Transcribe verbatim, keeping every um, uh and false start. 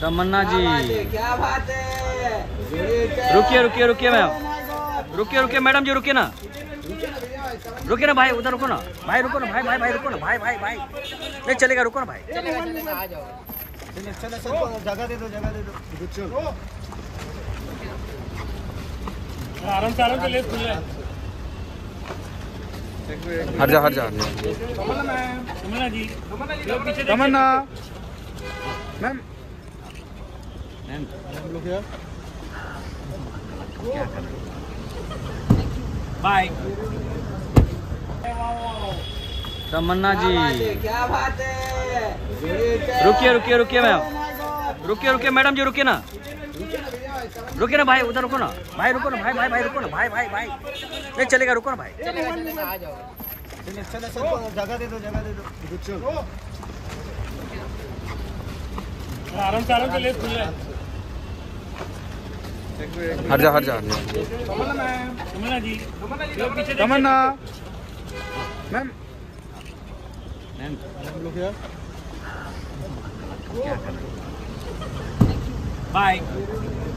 तमन्ना जी, क्या बात है। रुकिए रुकिए रुकिए मैम, रुकिए रुकिए मैडम जी, रुकिए ना, रुकिए ना भाई, उधर रुको ना भाई, रुको ना भाई, भाई भाई रुको ना भाई, भाई भाई नहीं चलेगा, रुको ना भाई। जगह दे दो, जगह दे दो, चलो आराम से, आराम से ले, खुल हट जा हट जा। तमन्ना जी, तमन्ना मैम, मैम लोग यार बाय। तमन्ना जी, क्या बात है। रुकिए रुकिए रुकिए मैम, रुकिए रुकिए मैडम जी, रुकिए ना, रुकिए ना भाई, उधर रुको ना भाई, रुको ना भाई, भाई भाई रुको ना भाई, भाई भाई नहीं चलेगा, रुको ना भाई। जगह दे दो, जगह दे दो, चलो आराम से, आराम से ले, खुल हट जा हट जा। तमन्ना जी, तमन्ना मैम, मैम लोग यार बाय।